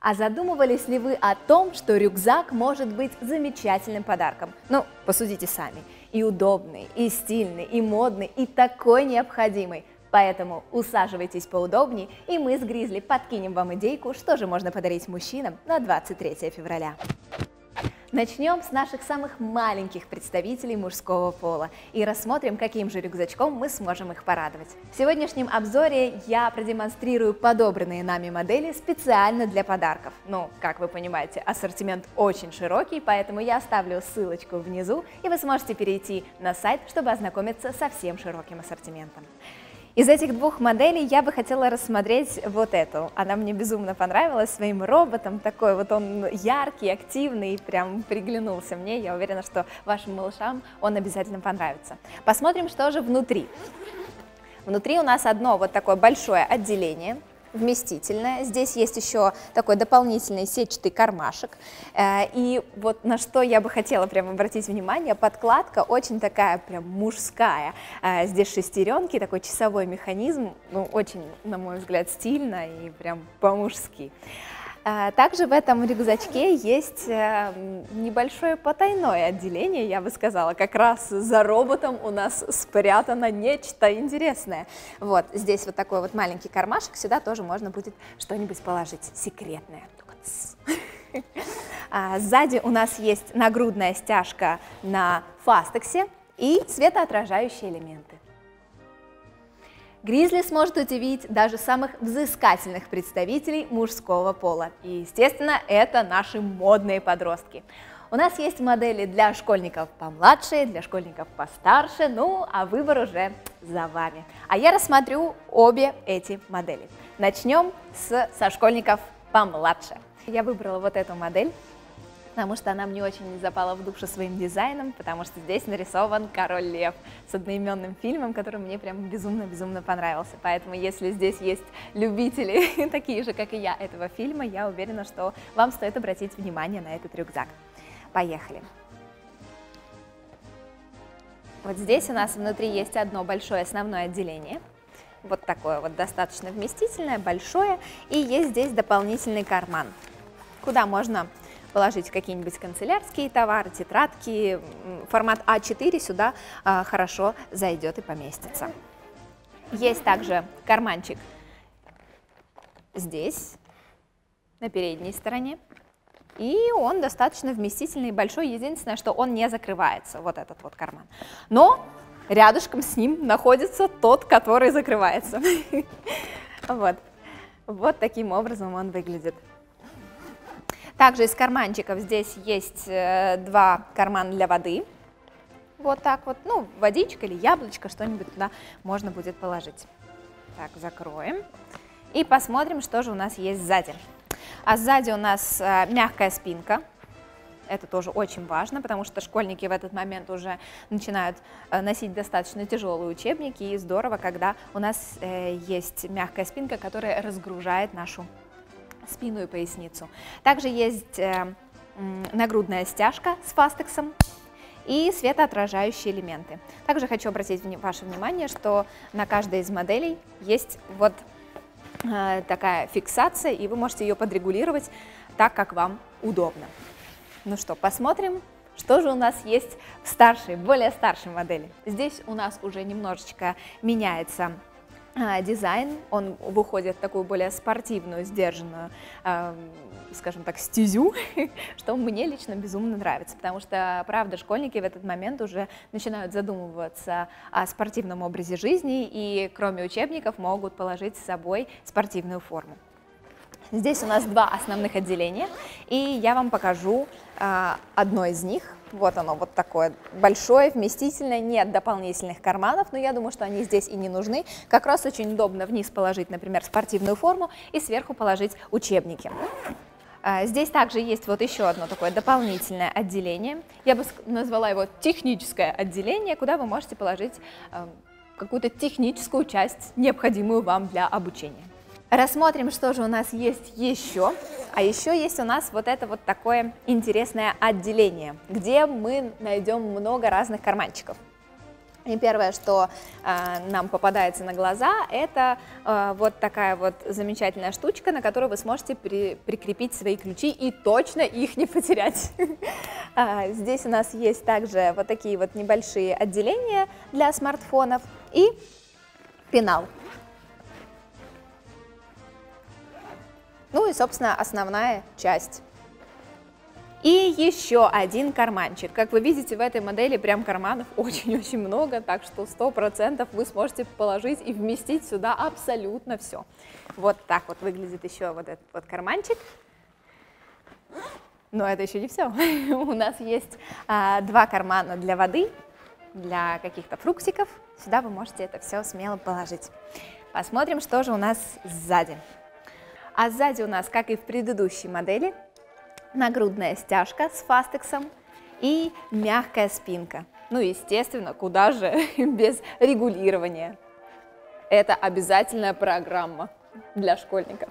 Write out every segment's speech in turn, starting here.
А задумывались ли вы о том, что рюкзак может быть замечательным подарком? Ну, посудите сами. И удобный, и стильный, и модный, и такой необходимый. Поэтому усаживайтесь поудобнее, и мы с Гризли подкинем вам идейку, что же можно подарить мужчинам на 23 февраля. Начнем с наших самых маленьких представителей мужского пола и рассмотрим, каким же рюкзачком мы сможем их порадовать. В сегодняшнем обзоре я продемонстрирую подобранные нами модели специально для подарков. Ну, как вы понимаете, ассортимент очень широкий, поэтому я оставлю ссылочку внизу, и вы сможете перейти на сайт, чтобы ознакомиться со всем широким ассортиментом. Из этих двух моделей я бы хотела рассмотреть вот эту. Она мне безумно понравилась своим роботом, такой вот он яркий, активный, прям приглянулся мне. Я уверена, что вашим малышам он обязательно понравится. Посмотрим, что же внутри. Внутри у нас одно вот такое большое отделение, вместительное. Здесь есть еще такой дополнительный сетчатый кармашек. И вот на что я бы хотела прям обратить внимание, подкладка очень такая прям мужская. Здесь шестеренки, такой часовой механизм, ну, очень, на мой взгляд, стильно и прям по-мужски. Также в этом рюкзачке есть небольшое потайное отделение, я бы сказала, как раз за роботом у нас спрятано нечто интересное. Вот здесь вот такой вот маленький кармашек, сюда тоже можно будет что-нибудь положить секретное. Сзади у нас есть нагрудная стяжка на фастексе и светоотражающие элементы. Гризли сможет удивить даже самых взыскательных представителей мужского пола. И, естественно, это наши модные подростки. У нас есть модели для школьников помладше, для школьников постарше, ну а выбор уже за вами. А я рассмотрю обе эти модели. Начнем со школьников помладше. Я выбрала вот эту модель, потому что она мне очень запала в душу своим дизайном, потому что здесь нарисован Король Лев с одноименным фильмом, который мне прям безумно-безумно понравился. Поэтому, если здесь есть любители, такие же, как и я, этого фильма, я уверена, что вам стоит обратить внимание на этот рюкзак. Поехали! Вот здесь у нас внутри есть одно большое основное отделение. Вот такое вот достаточно вместительное, большое. И есть здесь дополнительный карман, куда можно положить какие-нибудь канцелярские товары, тетрадки. Формат А4 сюда хорошо зайдет и поместится. Есть также карманчик здесь, на передней стороне. И он достаточно вместительный и большой. Единственное, что он не закрывается, вот этот вот карман. Но рядышком с ним находится тот, который закрывается. Вот таким образом он выглядит. Также из карманчиков здесь есть два кармана для воды. Вот так вот, ну, водичка или яблочко, что-нибудь туда можно будет положить. Так, закроем. И посмотрим, что же у нас есть сзади. А сзади у нас мягкая спинка. Это тоже очень важно, потому что школьники в этот момент уже начинают носить достаточно тяжелые учебники. И здорово, когда у нас есть мягкая спинка, которая разгружает нашу спину и поясницу. Также есть нагрудная стяжка с фастексом и светоотражающие элементы. Также хочу обратить ваше внимание, что на каждой из моделей есть вот такая фиксация, и вы можете ее подрегулировать так, как вам удобно. Ну что, посмотрим, что же у нас есть в старшей, более старшей модели. Здесь у нас уже немножечко меняется дизайн, он выходит в такую более спортивную, сдержанную, скажем так, стезю, что мне лично безумно нравится, потому что, правда, школьники в этот момент уже начинают задумываться о спортивном образе жизни и кроме учебников могут положить с собой спортивную форму. Здесь у нас два основных отделения, и я вам покажу одно из них. Вот оно, вот такое большое, вместительное, нет дополнительных карманов, но я думаю, что они здесь и не нужны. Как раз очень удобно вниз положить, например, спортивную форму и сверху положить учебники. Здесь также есть вот еще одно такое дополнительное отделение. Я бы назвала его техническое отделение, куда вы можете положить какую-то техническую часть, необходимую вам для обучения. Рассмотрим, что же у нас есть еще. А еще есть у нас вот это вот такое интересное отделение, где мы найдем много разных карманчиков. И первое, что нам попадается на глаза, это вот такая вот замечательная штучка, на которую вы сможете прикрепить свои ключи и точно их не потерять. Здесь у нас есть также вот такие вот небольшие отделения для смартфонов и пенал. Ну и, собственно, основная часть. И еще один карманчик. Как вы видите, в этой модели прям карманов очень-очень много, так что 100% вы сможете положить и вместить сюда абсолютно все. Вот так вот выглядит еще вот этот вот карманчик. Но это еще не все. У нас есть 2 кармана для воды, для каких-то фруктиков. Сюда вы можете это все смело положить. Посмотрим, что же у нас сзади. А сзади у нас, как и в предыдущей модели, нагрудная стяжка с фастексом и мягкая спинка. Ну, естественно, куда же без регулирования. Это обязательная программа для школьников.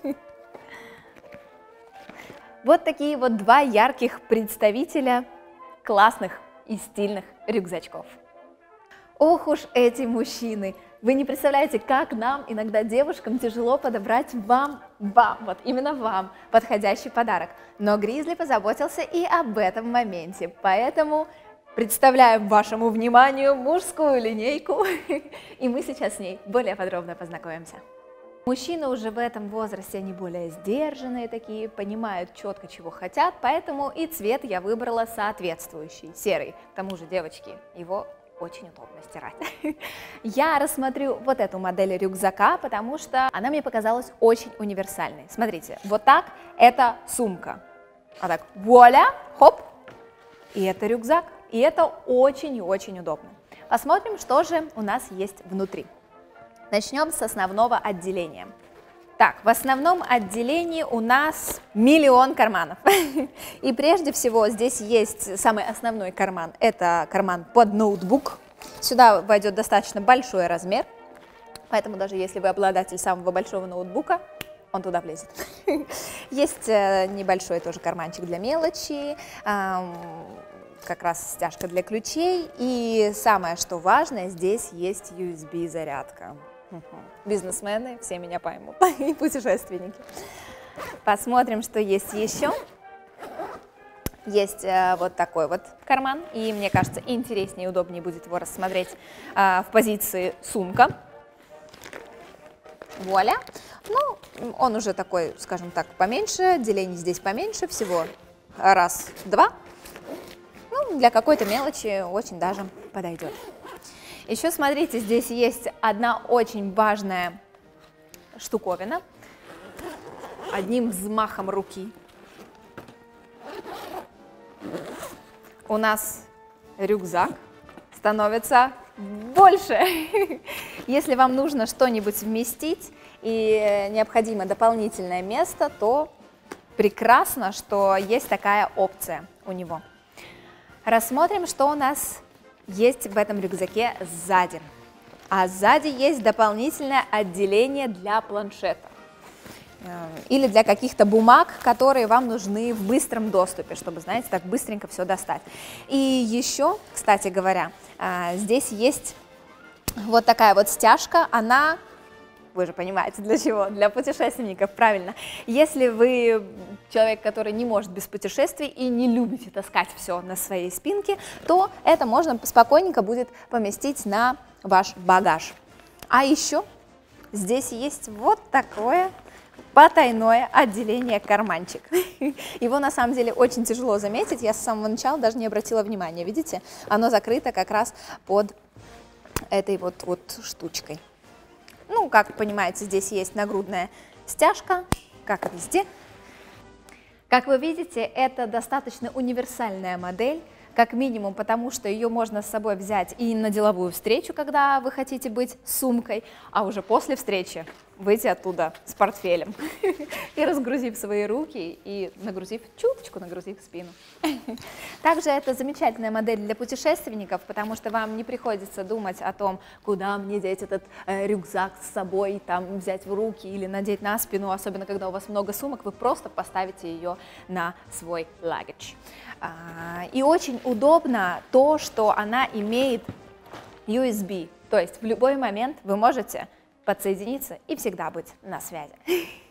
Вот такие вот 2 ярких представителя классных и стильных рюкзачков. Ох уж эти мужчины! Вы не представляете, как нам, иногда девушкам, тяжело подобрать вам, вот именно вам, подходящий подарок. Но Гризли позаботился и об этом моменте, поэтому представляем вашему вниманию мужскую линейку, и мы сейчас с ней более подробно познакомимся. Мужчины уже в этом возрасте, они более сдержанные такие, понимают четко, чего хотят, поэтому и цвет я выбрала соответствующий, серый. К тому же, девочки, его очень удобно стирать. Я рассмотрю вот эту модель рюкзака, потому что она мне показалась очень универсальной. Смотрите, вот так это сумка. А так, вуаля, хоп, и это рюкзак. И это очень и очень удобно. Посмотрим, что же у нас есть внутри. Начнем с основного отделения. Так, в основном отделении у нас миллион карманов. И прежде всего здесь есть самый основной карман. Это карман под ноутбук. Сюда войдет достаточно большой размер. Поэтому даже если вы обладатель самого большого ноутбука, он туда влезет. Есть небольшой тоже карманчик для мелочи, как раз стяжка для ключей. И самое, что важное, здесь есть USB-зарядка. Бизнесмены, все меня поймут, и путешественники. Посмотрим, что есть еще. Есть вот такой вот карман, и мне кажется, интереснее и удобнее будет его рассмотреть в позиции сумка. Вуаля! Ну, он уже такой, скажем так, поменьше, отделений здесь поменьше, всего раз, 2. Ну, для какой-то мелочи очень даже подойдет. Еще смотрите, здесь есть одна очень важная штуковина. Одним взмахом руки у нас рюкзак становится больше. Если вам нужно что-нибудь вместить и необходимо дополнительное место, то прекрасно, что есть такая опция у него. Рассмотрим, что у нас есть в этом рюкзаке сзади. А сзади есть дополнительное отделение для планшета или для каких-то бумаг, которые вам нужны в быстром доступе, чтобы, знаете, так быстренько все достать. И еще, кстати говоря, здесь есть вот такая вот стяжка, она, вы же понимаете, для чего? Для путешественников, правильно. Если вы человек, который не может без путешествий и не любите таскать все на своей спинке, то это можно спокойненько будет поместить на ваш багаж. А еще здесь есть вот такое потайное отделение карманчик. Его на самом деле очень тяжело заметить, я с самого начала даже не обратила внимания. Видите, оно закрыто как раз под этой вот штучкой. Ну, как понимаете, здесь есть нагрудная стяжка, как и везде. Как вы видите, это достаточно универсальная модель, как минимум потому, что ее можно с собой взять и на деловую встречу, когда вы хотите быть с сумкой, а уже после встречи выйти оттуда с портфелем и разгрузив свои руки и чуточку нагрузив спину. Также это замечательная модель для путешественников, потому что вам не приходится думать о том, куда мне деть этот рюкзак с собой, там взять в руки или надеть на спину, особенно когда у вас много сумок, вы просто поставите ее на свой luggage. И очень удобно то, что она имеет USB, то есть в любой момент вы можете подсоединиться и всегда быть на связи.